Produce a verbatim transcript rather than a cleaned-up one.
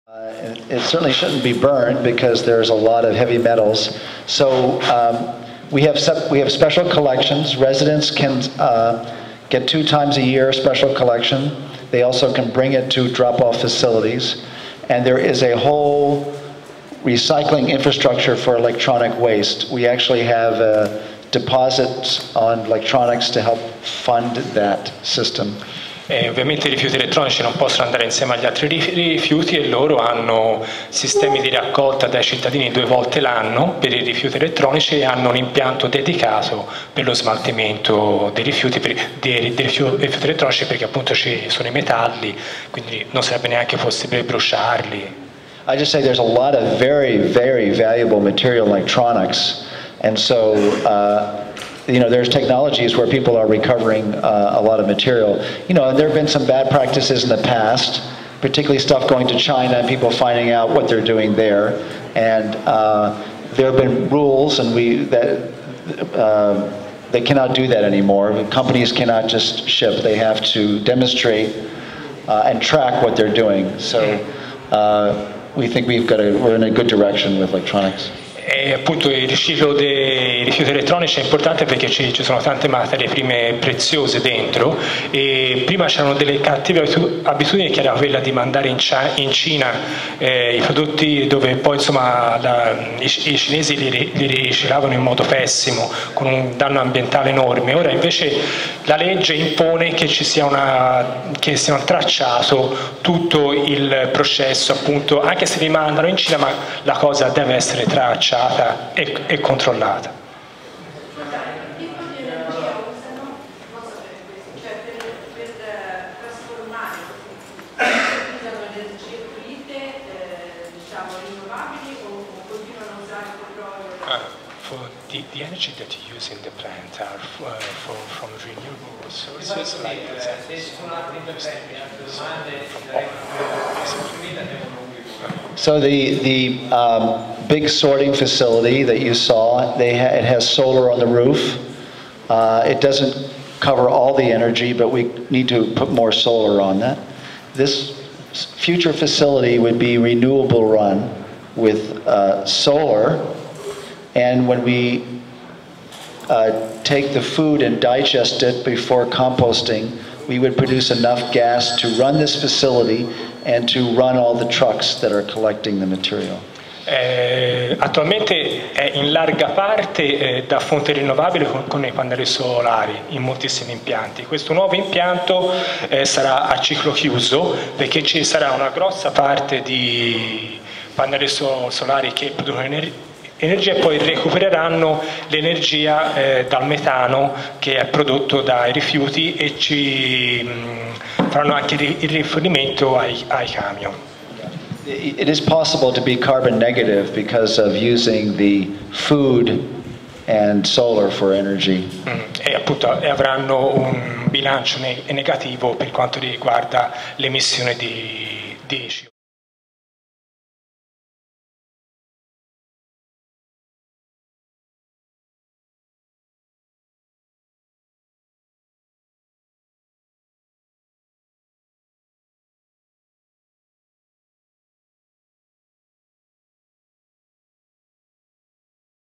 Uh, it, it certainly shouldn't be burned because there's a lot of heavy metals. So um, we have we have special collections. Residents can uh, get two times a year special collection. They also can bring it to drop-off facilities, and there is a whole recycling infrastructure for electronic waste. We actually have uh, deposits on electronics to help fund that system. E ovviamente i rifiuti elettronici non possono andare insieme agli altri rifiuti e loro hanno sistemi di raccolta dai cittadini due volte l'anno per i rifiuti elettronici e hanno un impianto dedicato per lo smaltimento dei rifiuti, per, dei, dei rifiuti elettronici, perché appunto ci sono i metalli, quindi non sarebbe neanche possibile bruciarli. I just say there's a lot of very, very valuable material electronics, and so uh, you know, there's technologies where people are recovering uh, a lot of material. You know, and there have been some bad practices in the past, particularly stuff going to China and people finding out what they're doing there. And uh, there have been rules, and we that uh, they cannot do that anymore. Companies cannot just ship; they have to demonstrate uh, and track what they're doing. So uh, we think we've got a, we're in a good direction with electronics. E appunto il riciclo dei rifiuti elettronici è importante perché ci, ci sono tante materie prime preziose dentro, e prima c'erano delle cattive abitudini che era quella di mandare in, in Cina eh, i prodotti, dove poi insomma la, i, i cinesi li, li riciclavano in modo pessimo con un danno ambientale enorme. Ora invece la legge impone che ci sia una, che sia tracciato tutto il processo, appunto, anche se li mandano in Cina, ma la cosa deve essere tracciata E, e controllata. Che tipo di energia usano? Cioè per, per trasformare, usano energie pulite, eh, diciamo rinnovabili, o, o continuano a usare petrolio? Uh, for the, the energy that you use in the plant are uh, for, from renewable sources like So the the um, big sorting facility that you saw, they ha it has solar on the roof. Uh, it doesn't cover all the energy, but we need to put more solar on that. This future facility would be renewable run with uh, solar, and when we uh, take the food and digest it before composting, we would produce enough gas to run this facility and to run all the trucks that are collecting the material. Eh, attualmente è in larga parte eh, da fonte rinnovabile con, con i pannelli solari in moltissimi impianti. Questo nuovo impianto eh, sarà a ciclo chiuso, perché ci sarà una grossa parte di pannelli so solari che producono energia energia e poi recupereranno l'energia eh, dal metano che è prodotto dai rifiuti, e ci mh, faranno anche il rifornimento ai, ai camion. It is possible to be carbon negative because of using the food and solar for energy. Mm, e appunto e avranno un bilancio ne negativo per quanto riguarda l'emissione di, di C O due.